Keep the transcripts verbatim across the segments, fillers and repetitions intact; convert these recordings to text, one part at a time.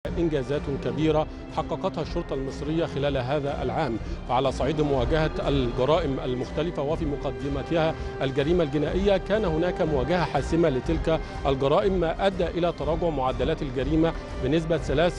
إنجازات كبيرة حققتها الشرطة المصرية خلال هذا العام، فعلى صعيد مواجهة الجرائم المختلفة وفي مقدمتها الجريمة الجنائية كان هناك مواجهة حاسمة لتلك الجرائم، ما أدى إلى تراجع معدلات الجريمة بنسبة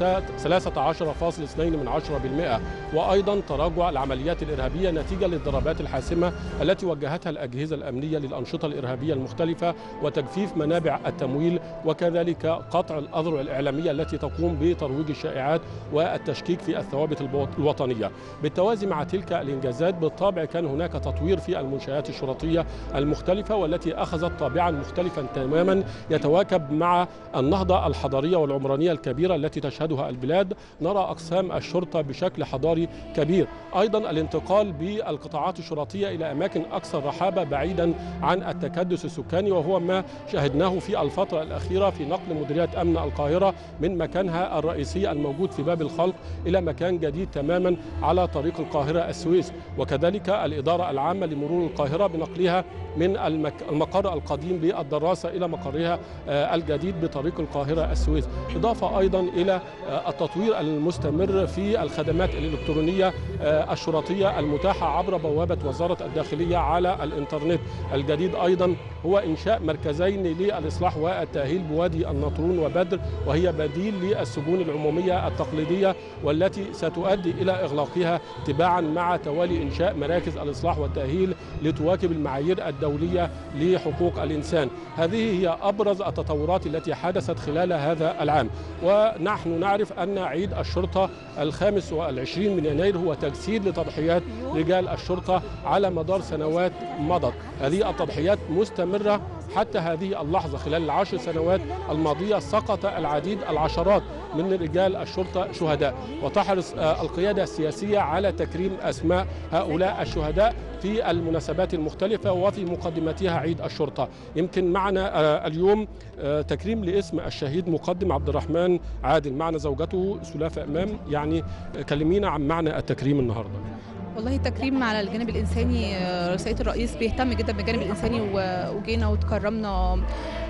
ثلاثة عشر فاصلة اثنين بالمئة، وأيضا تراجع العمليات الإرهابية نتيجة للضربات الحاسمة التي وجهتها الأجهزة الأمنية للأنشطة الإرهابية المختلفة وتجفيف منابع التمويل، وكذلك قطع الأذرع الإعلامية التي تقوم بترويج الشائعات والتشكيك في الثوابت الوطنية. بالتوازي مع تلك الإنجازات بالطبع كان هناك تطوير في المنشآت الشرطية المختلفة والتي أخذت طابعا مختلفا تماما يتواكب مع النهضة الحضارية والعمرانية الكبيرة التي تشهدها البلاد. نرى أقسام الشرطة بشكل حضاري كبير، أيضا الانتقال بالقطاعات الشرطية إلى أماكن أكثر رحابة بعيدا عن التكدس السكاني، وهو ما شاهدناه في الفترة الأخيرة في نقل مديرية أمن القاهرة من مكانها الرئيسي الموجود في باب الخلق إلى مكان جديد تماما على طريق القاهرة السويس، وكذلك الإدارة العامة لمرور القاهرة بنقلها من المقر القديم بالدراسة إلى مقرها الجديد بطريق القاهرة السويس، إضافة أيضا إلى التطوير المستمر في الخدمات الإلكترونية الشرطية المتاحة عبر بوابة وزارة الداخلية على الإنترنت. الجديد أيضا هو إنشاء مركزين للإصلاح والتأهيل بوادي النطرون وبدر، وهي بديل للسجون العمومية التقليدية والتي ستؤدي إلى إغلاقها تباعا مع توالي إنشاء مراكز الإصلاح والتأهيل لتواكب المعايير الدولية لحقوق الإنسان. هذه هي أبرز التطورات التي حدثت خلال هذا العام، ونحن نعرف أن عيد الشرطة الخامس والعشرين من يناير هو تجسيد لتضحيات رجال الشرطة على مدار سنوات مضت. هذه التضحيات مستمرة حتى هذه اللحظة. خلال العشر سنوات الماضية سقط العديد العشرات من رجال الشرطة شهداء، وتحرص القيادة السياسية على تكريم أسماء هؤلاء الشهداء في المناسبات المختلفة وفي مقدمتها عيد الشرطة. يمكن معنا اليوم تكريم لاسم الشهيد مقدم عبد الرحمن عادل، معنا زوجته سلافة إمام. يعني كلمينا عن معنى التكريم النهاردة. والله التكريم على الجانب الإنساني، سيادة الرئيس بيهتم جدا بالجانب الإنساني، وجينا وتكرمنا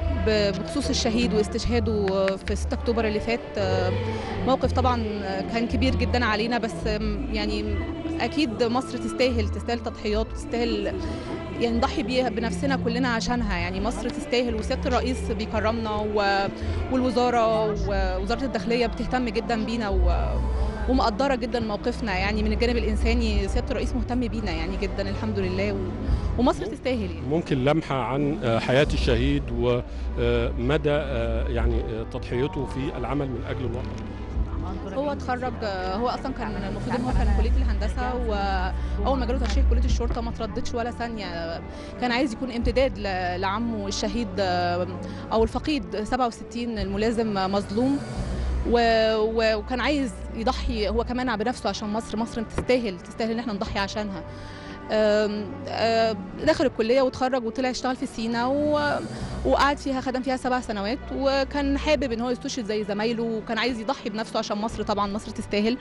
بخصوص الشهيد واستشهاده في ستة أكتوبر اللي فات. موقف طبعا كان كبير جدا علينا، بس يعني أكيد مصر تستاهل تستاهل تضحيات، تستاهل يعني نضحي بيها بنفسنا كلنا عشانها. يعني مصر تستاهل، وسيادة الرئيس بيكرمنا، والوزارة ووزارة الداخلية بتهتم جدا بينا ومقدرة جدا موقفنا. يعني من الجانب الإنساني سيادة الرئيس مهتم بينا يعني جدا، الحمد لله، ومصر تستاهل. يعني ممكن لمحة عن حياة الشهيد ومدى يعني تضحيته في العمل من أجل الوطن. هو اتخرج، هو اصلا كان المفروض ان هو كان كليه الهندسه، واول ما جاله ترشيح كليه الشرطه ما ترددش ولا ثانيه، كان عايز يكون امتداد لعمه الشهيد او الفقيد سبعة وستين الملازم مظلوم، وكان عايز يضحي هو كمان بنفسه عشان مصر. مصر تستاهل تستاهل ان احنا نضحي عشانها. دخل الكليه وتخرج وطلع يشتغل في سينا، وقعد فيها خدم فيها سبع سنوات، وكان حابب ان هو يستشهد زي زمايله، وكان عايز يضحي بنفسه عشان مصر. طبعا مصر تستاهل.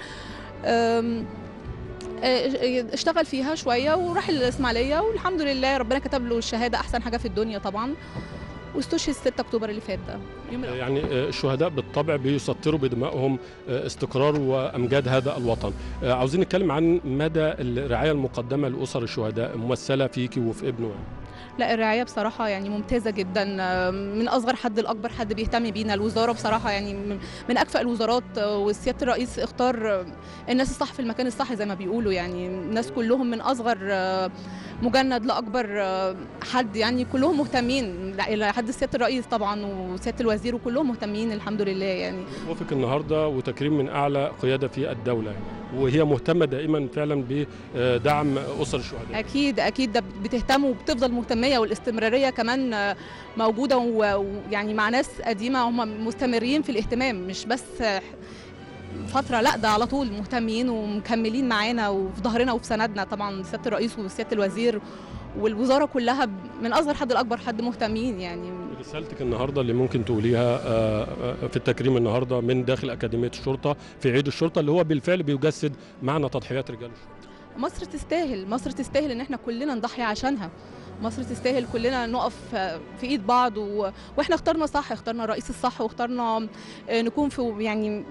اشتغل فيها شويه وراح الاسماعيليه، والحمد لله ربنا كتب له الشهاده، احسن حاجه في الدنيا طبعا، واستشهد ستة أكتوبر اللي فات ده. يعني الشهداء بالطبع بيسطروا بدمائهم استقرار وامجاد هذا الوطن. عاوزين نتكلم عن مدى الرعايه المقدمه لاسر الشهداء ممثله فيكي وفي ابنه. لا، الرعايه بصراحه يعني ممتازه جدا، من اصغر حد لاكبر حد بيهتم بينا. الوزاره بصراحه يعني من اكفأ الوزارات، وسياده الرئيس اختار الناس الصح في المكان الصح زي ما بيقولوا. يعني الناس كلهم من اصغر مجند لاكبر حد، يعني كلهم مهتمين لحد سياده الرئيس طبعا وسياده الوزير، وكلهم مهتمين الحمد لله. يعني وفق النهارده وتكريم من اعلى قياده في الدوله، وهي مهتمه دائما فعلا بدعم اسر الشهداء. اكيد اكيد ده بتهتم وبتفضل مهتميه، والاستمراريه كمان موجوده، ويعني مع ناس قديمه هم مستمرين في الاهتمام، مش بس فتره، لا ده على طول مهتمين ومكملين معانا وفي ظهرنا وفي سندنا. طبعا سياده الرئيس وسياده الوزير والوزاره كلها من اصغر حد لاكبر حد مهتمين. يعني رسالتك النهارده اللي ممكن تقوليها في التكريم النهارده من داخل اكاديميه الشرطه في عيد الشرطه اللي هو بالفعل بيجسد معنى تضحيات رجال الشرطه. مصر تستاهل، مصر تستاهل ان احنا كلنا نضحي عشانها. مصر تستاهل كلنا نقف في ايد بعض، و... واحنا اخترنا صح، اخترنا الرئيس الصح، واخترنا نكون في يعني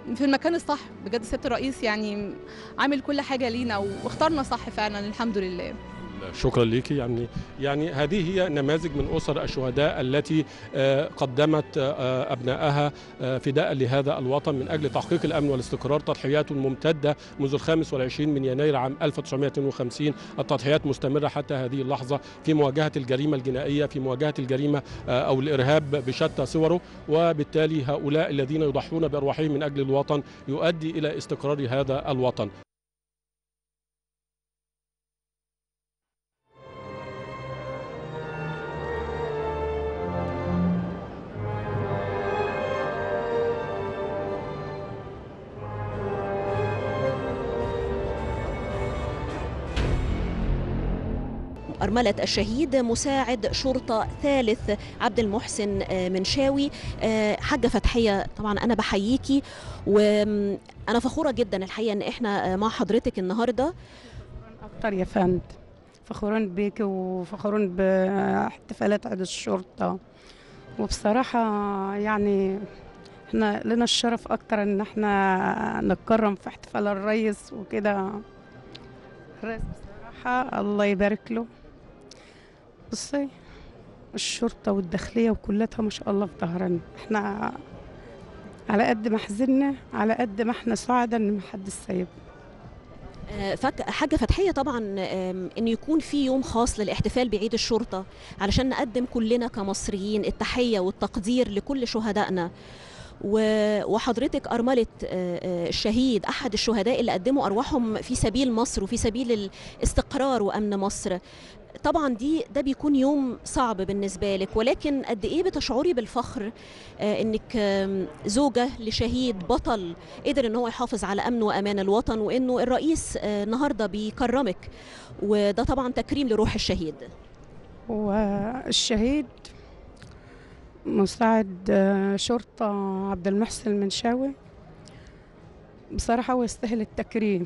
في المكان الصح بجد. سيادة الرئيس يعني عامل كل حاجة لينا واختارنا صح فعلا الحمد لله. شكرا لك. يعني يعني هذه هي نماذج من أسر الشهداء التي قدمت أبنائها فداء لهذا الوطن من أجل تحقيق الأمن والاستقرار. تضحيات ممتدة منذ الخامس والعشرين من يناير عام ألف وتسعمائة واثنين وخمسين. التضحيات مستمرة حتى هذه اللحظة في مواجهة الجريمة الجنائية، في مواجهة الجريمة أو الإرهاب بشتى صوره. وبالتالي هؤلاء الذين يضحون بأرواحهم من أجل الوطن يؤدي إلى استقرار هذا الوطن. أرملة الشهيد مساعد شرطة ثالث عبد المحسن منشاوي. حاجة فتحية، طبعا أنا بحييكي وأنا فخورة جدا الحقيقة إن إحنا مع حضرتك النهاردة. أكتر يا فندم، فخورين بيكي وفخورين باحتفالات عيد الشرطة. وبصراحة يعني إحنا لنا الشرف أكتر إن إحنا نتكرم في احتفال الرئيس وكده. الرئيس بصراحة الله يبارك له. بصي الشرطة والداخلية وكلتها ما شاء الله في ظهرنا. احنا على قد ما حزننا على قد ما احنا سعداء ان محدش سايبنا. حاجة فتحية، طبعا ان يكون في يوم خاص للاحتفال بعيد الشرطة علشان نقدم كلنا كمصريين التحية والتقدير لكل شهدائنا. وحضرتك أرملة الشهيد أحد الشهداء اللي قدموا أرواحهم في سبيل مصر وفي سبيل الاستقرار وأمن مصر. طبعا دي ده بيكون يوم صعب بالنسبة لك، ولكن قد إيه بتشعري بالفخر إنك زوجة لشهيد بطل قدر إن هو يحافظ على أمن وأمان الوطن، وإنه الرئيس النهاردة بيكرمك، وده طبعا تكريم لروح الشهيد. والشهيد مساعد شرطة عبد المحسن المنشاوي بصراحة هو يستاهل التكريم.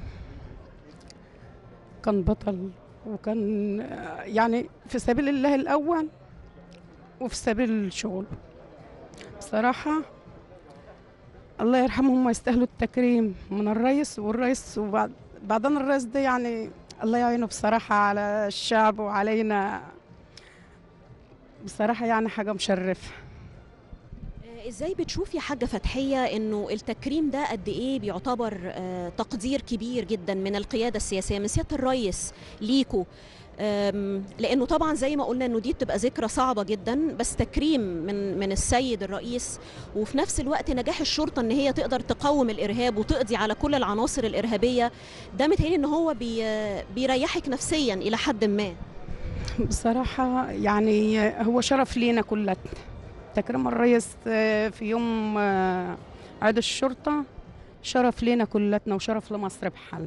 كان بطل وكان يعني في سبيل الله الأول وفي سبيل الشغل. بصراحة الله يرحمهم يستاهلوا التكريم من الرئيس والرئيس، وبعدين الرئيس ده يعني الله يعينه بصراحة على الشعب وعلينا. بصراحة يعني حاجة مشرفة. ازاي بتشوفي حاجة فتحية انه التكريم ده قد ايه بيعتبر آه تقدير كبير جدا من القيادة السياسية من سيادة الرئيس ليكو؟ لانه طبعا زي ما قلنا انه دي بتبقى ذكرى صعبة جدا، بس تكريم من من السيد الرئيس، وفي نفس الوقت نجاح الشرطة ان هي تقدر تقاوم الارهاب وتقضي على كل العناصر الارهابية، ده متهيألي ان هو بي بيريحك نفسيا الى حد ما. بصراحة يعني هو شرف لينا كلنا تكريم الرئيس في يوم عيد الشرطة، شرف لينا كلتنا وشرف لمصر بحال.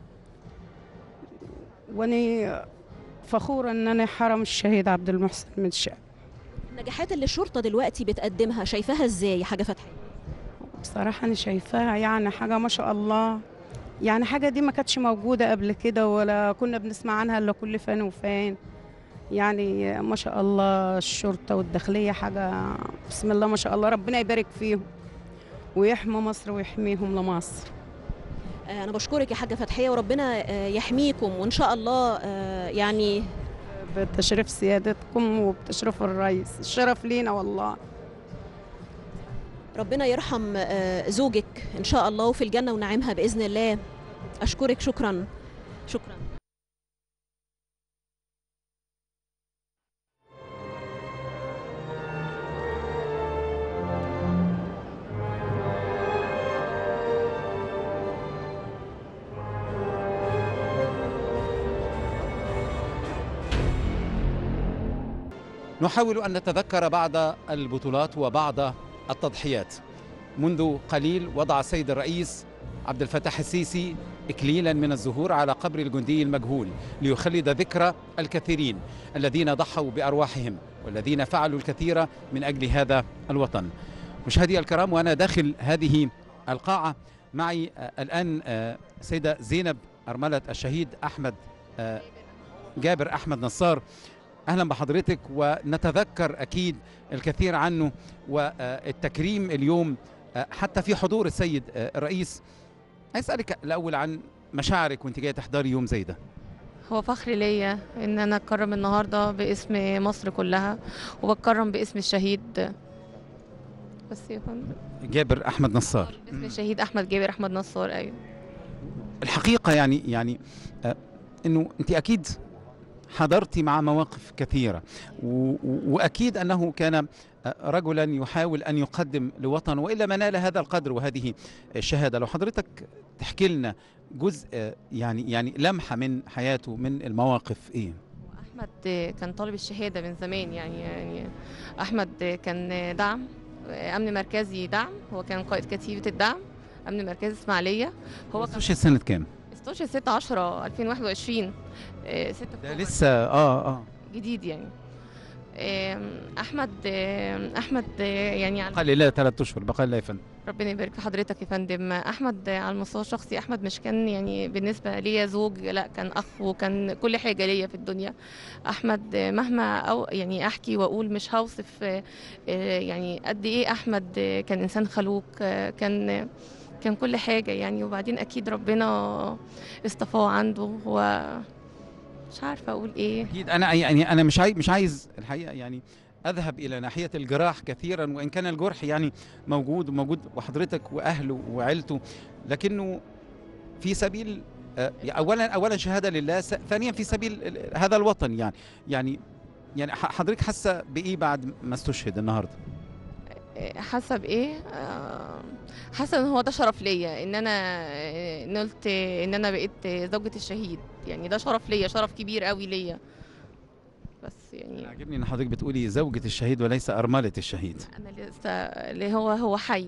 وأنا فخورة أن أنا حرم الشهيد عبد المحسن منشاوي. النجاحات اللي الشرطة دلوقتي بتقدمها شايفاها إزاي حاجة فتحية؟ بصراحة أنا شايفاها يعني حاجة ما شاء الله، يعني حاجة دي ما كانتش موجودة قبل كده ولا كنا بنسمع عنها إلا كل فين وفين. يعني ما شاء الله الشرطة والداخلية حاجة بسم الله ما شاء الله، ربنا يبارك فيهم ويحمي مصر ويحميهم لمصر. أنا بشكرك يا حاجة فتحية وربنا يحميكم، وإن شاء الله يعني بتشريف سيادتكم وبتشريف الرئيس، الشرف لينا والله. ربنا يرحم زوجك إن شاء الله وفي الجنة ونعيمها بإذن الله. أشكرك، شكرا شكرا. نحاول أن نتذكر بعض البطولات وبعض التضحيات. منذ قليل وضع السيد الرئيس عبد الفتاح السيسي إكليلا من الزهور على قبر الجندي المجهول ليخلد ذكرى الكثيرين الذين ضحوا بأرواحهم والذين فعلوا الكثير من أجل هذا الوطن. مشاهدي الكرام، وأنا داخل هذه القاعة معي الآن سيدة زينب أرملة الشهيد أحمد جابر أحمد نصار. أهلا بحضرتك، ونتذكر أكيد الكثير عنه والتكريم اليوم حتى في حضور السيد الرئيس. عايز اسالك الاول عن مشاعرك وانت جايه تحضري يوم زي ده. هو فخر ليا ان انا اتكرم النهارده باسم مصر كلها، وبتكرم باسم الشهيد بس يا فندم جابر احمد نصار، باسم الشهيد احمد جابر احمد نصار. ايوه الحقيقه يعني يعني آه انه انت اكيد حضرتي مع مواقف كثيره، واكيد انه كان رجلا يحاول ان يقدم لوطنه والا ما نال هذا القدر وهذه الشهاده. لو حضرتك تحكي لنا جزء يعني يعني لمحه من حياته من المواقف ايه؟ احمد كان طالب الشهاده من زمان، يعني يعني احمد كان دعم امن مركزي دعم، هو كان قائد كتيبه الدعم امن مركزي اسماعيليه. هو كان سنه كام؟ ستاشر ستة عشرة ألفين وواحد وعشرين ستة ده لسه اه اه جديد يعني. احمد احمد يعني على بقى لا ثلاث اشهر بقى لا يا فندم. ربنا يبارك في حضرتك يا فندم. احمد على المستوى الشخصي احمد مش كان يعني بالنسبه ليا زوج، لا كان اخ وكان كل حاجه ليا في الدنيا. احمد مهما او يعني احكي واقول مش هوصف يعني قد ايه احمد كان انسان خلوق، كان كان كل حاجه يعني. وبعدين اكيد ربنا اصطفاه عنده، هو مش عارفه اقول ايه. اكيد انا يعني انا مش عايز مش عايز الحقيقه يعني اذهب الى ناحيه الجراح كثيرا، وان كان الجرح يعني موجود وموجود وحضرتك واهله وعيلته، لكنه في سبيل اولا اولا شهاده لله، ثانيا في سبيل هذا الوطن. يعني يعني يعني حضرتك حاسه بايه بعد ما استشهد النهارده؟ حاسه بايه؟ حاسه ان هو ده شرف ليا ان انا نلت ان انا بقيت زوجة الشهيد، يعني ده شرف ليا، شرف كبير قوي ليا. بس يعني عجبني ان حضرتك بتقولي زوجة الشهيد وليس ارملة الشهيد. انا لسه اللي هو هو حي،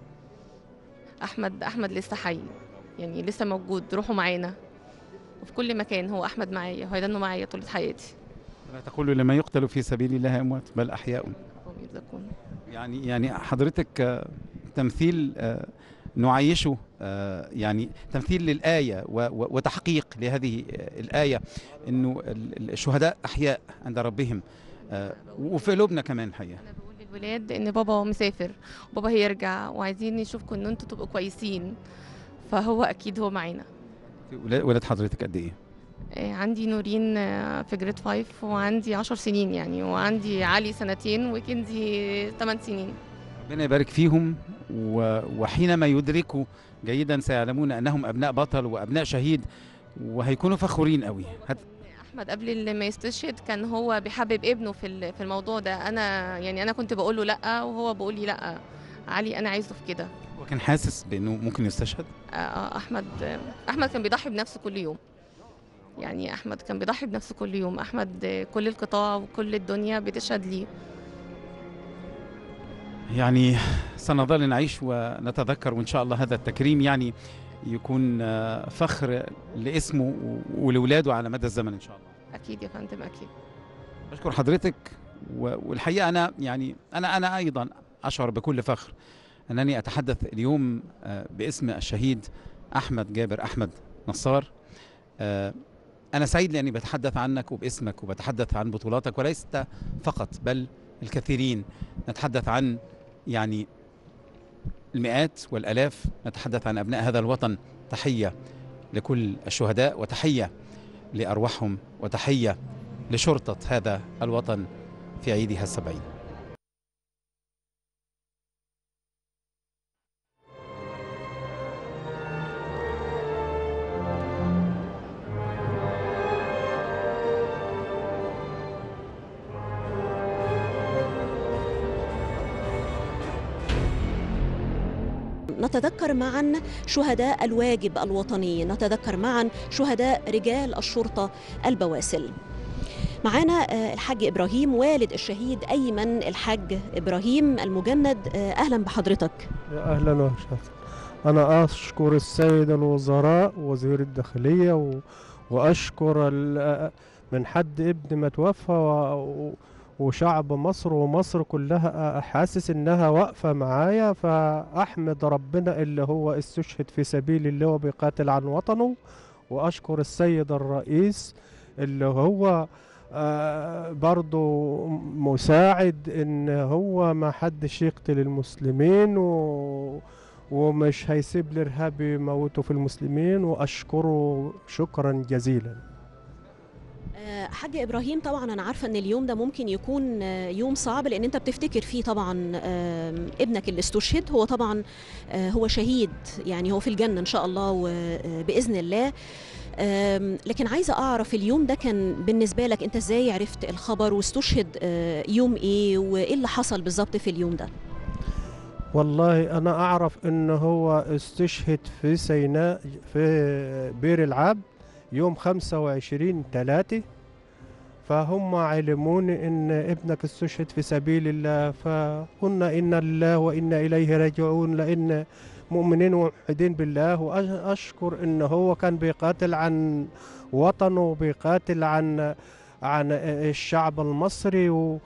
احمد احمد لسه حي يعني، لسه موجود، روحه معانا وفي كل مكان. هو احمد معايا وهيدنه معايا طول حياتي. لا تقولوا لما يقتل في سبيل الله اموات بل احياء. يعني يعني حضرتك تمثيل نعيشه يعني تمثيل للآية وتحقيق لهذه الآية إنه الشهداء أحياء عند ربهم وفي قلوبنا كمان الحقيقة. أنا بقول للولاد إن بابا مسافر وبابا هيرجع وعايزين يشوفكم إن أنتوا تبقوا كويسين، فهو أكيد هو معانا. ولاد حضرتك قد إيه؟ عندي نورين في جريد فايف وعندي عشر سنين يعني، وعندي علي سنتين وكنزي ثمان سنين. ربنا يبارك فيهم، وحينما يدركوا جيدا سيعلمون أنهم أبناء بطل وأبناء شهيد وهيكونوا فخورين قوي. هت... أحمد قبل ما يستشهد كان هو بيحبب ابنه في في الموضوع ده. أنا يعني أنا كنت بقول له لأ وهو بيقول لي لأ، علي أنا عايزه في كده. هو كان حاسس بأنه ممكن يستشهد؟ أحمد أحمد كان بيضحي بنفسه كل يوم، يعني أحمد كان بيضحي بنفسه كل يوم. أحمد كل القطاع وكل الدنيا بتشهد ليه. يعني سنظل نعيش ونتذكر، وإن شاء الله هذا التكريم يعني يكون فخر لاسمه ولولاده على مدى الزمن إن شاء الله. أكيد يا فندم أكيد. بشكر حضرتك، والحقيقة أنا يعني أنا أنا أيضا أشعر بكل فخر أنني أتحدث اليوم باسم الشهيد أحمد جابر أحمد نصار. أنا سعيد لأني بتحدث عنك وباسمك وبتحدث عن بطولاتك، وليست فقط بل الكثيرين. نتحدث عن يعني المئات والآلاف، نتحدث عن أبناء هذا الوطن. تحية لكل الشهداء، وتحية لأرواحهم، وتحية لشرطة هذا الوطن في عيدها السبعين. نتذكر معا شهداء الواجب الوطني، نتذكر معا شهداء رجال الشرطة البواسل. معانا الحاج إبراهيم والد الشهيد أيمن الحاج إبراهيم المجند، أهلا بحضرتك. يا أهلا وسهلا. أنا أشكر السيد الوزراء ووزير الداخلية و... وأشكر ال... من حد ابن ما توفى و... وشعب مصر ومصر كلها حاسس انها واقفه معايا، فاحمد ربنا اللي هو استشهد في سبيل الله وبيقاتل عن وطنه، واشكر السيد الرئيس اللي هو آه برضو مساعد ان هو ما حدش يقتل المسلمين و ومش هيسيب الارهاب يموتوا في المسلمين، واشكره شكرا جزيلا. حاج إبراهيم، طبعا أنا عارفة أن اليوم ده ممكن يكون يوم صعب، لأن أنت بتفتكر فيه طبعا ابنك اللي استشهد. هو طبعا هو شهيد، يعني هو في الجنة إن شاء الله وبإذن الله. لكن عايزة أعرف اليوم ده كان بالنسبة لك أنت إزاي عرفت الخبر، واستشهد يوم إيه، وإيه اللي حصل بالظبط في اليوم ده؟ والله أنا أعرف أنه هو استشهد في سيناء في بير العاب يوم خمسة وعشرين ثلاثة، فهم علموني ان ابنك استشهد في سبيل الله، فقلنا إنا لله وإنا إليه راجعون، لأن مؤمنين وموحدين بالله. وأشكر إن هو كان بيقاتل عن وطنه وبيقاتل عن عن الشعب المصري، و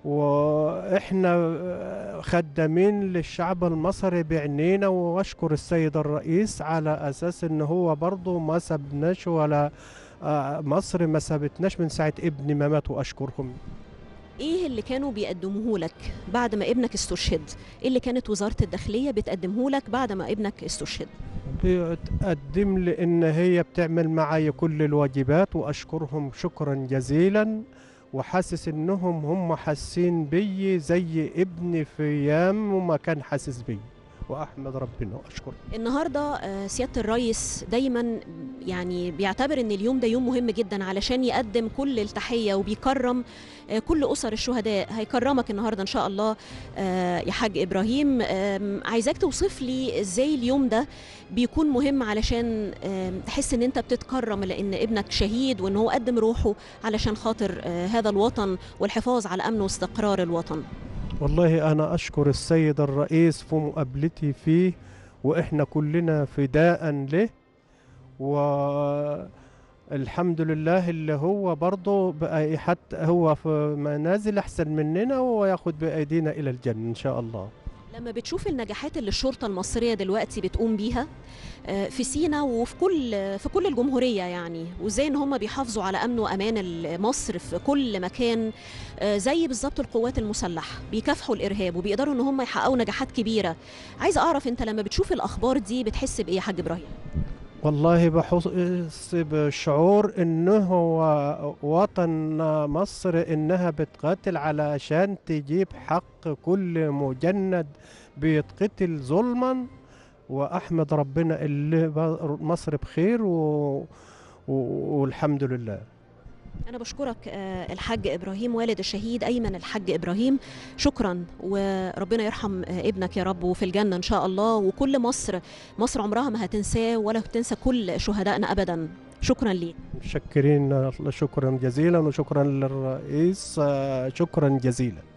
وإحنا خدامين للشعب المصري بعنينا. وأشكر السيد الرئيس على أساس إن هو برضه ما سبناش، ولا مصر ما سابتناش من ساعة ابني ما مات، وأشكرهم. ايه اللي كانوا بيقدموه لك بعد ما ابنك استشهد؟ ايه اللي كانت وزارة الداخلية بتقدمه لك بعد ما ابنك استشهد؟ بتقدم لي ان هي بتعمل معايا كل الواجبات، واشكرهم شكرا جزيلا، وحاسس انهم هم حاسين بي زي ابني في ايام وما كان حاسس بي، واحمد ربنا واشكر. النهارده سياده الرئيس دايما يعني بيعتبر ان اليوم ده يوم مهم جدا علشان يقدم كل التحيه وبيكرم كل اسر الشهداء. هيكرمك النهارده ان شاء الله يا حاج ابراهيم. عايزاك توصف لي ازاي اليوم ده بيكون مهم علشان تحس ان انت بتتكرم، لان ابنك شهيد وان هو قدم روحه علشان خاطر هذا الوطن والحفاظ على امن واستقرار الوطن. والله أنا أشكر السيد الرئيس في مقابلتي فيه، وإحنا كلنا فداء له، والحمد لله اللي هو برضه بقى حتى هو في منازل أحسن مننا، وياخد بأيدينا إلى الجنة إن شاء الله. لما بتشوف النجاحات اللي الشرطة المصرية دلوقتي بتقوم بيها في سينا وفي كل في كل الجمهورية يعني، وازاي ان هم بيحافظوا على امن وامان مصر في كل مكان، زي بالظبط القوات المسلحة بيكافحوا الارهاب وبيقدروا ان هم يحققوا نجاحات كبيرة. عايزة اعرف انت لما بتشوف الاخبار دي بتحس بايه يا حاج ابراهيم؟ والله بحس بشعور انه وطن مصر انها بتقاتل علشان تجيب حق كل مجند بيتقتل ظلما، واحمد ربنا اللي مصر بخير و... و... والحمد لله. أنا بشكرك الحاج إبراهيم والد الشهيد أيمن الحاج إبراهيم، شكرا، وربنا يرحم ابنك يا رب وفي الجنة إن شاء الله. وكل مصر مصر عمرها ما هتنساه ولا هتنسى كل شهدائنا أبدا. شكرا ليك. متشكرين، شكرا جزيلا، وشكرا للرئيس، شكرا جزيلا.